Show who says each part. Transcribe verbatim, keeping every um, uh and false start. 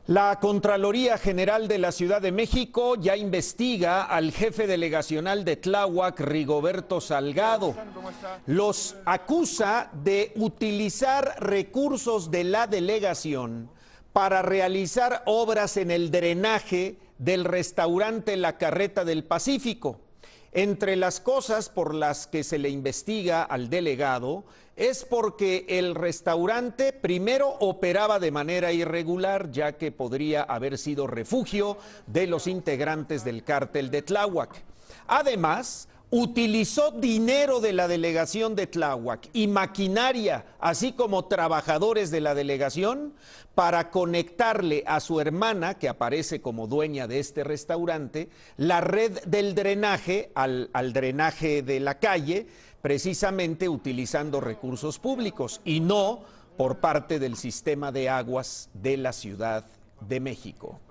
Speaker 1: La Contraloría General de la Ciudad de México ya investiga al jefe delegacional de Tláhuac, Rigoberto Salgado. Los acusa de utilizar recursos de la delegación para realizar obras en el drenaje del restaurante La Carreta del Pacífico. Entre las cosas por las que se le investiga al delegado es porque el restaurante primero operaba de manera irregular, ya que podría haber sido refugio de los integrantes del cártel de Tláhuac. Además, utilizó dinero de la delegación de Tláhuac y maquinaria, así como trabajadores de la delegación, para conectarle a su hermana, que aparece como dueña de este restaurante, la red del drenaje al, al drenaje de la calle, precisamente utilizando recursos públicos y no por parte del sistema de aguas de la Ciudad de México.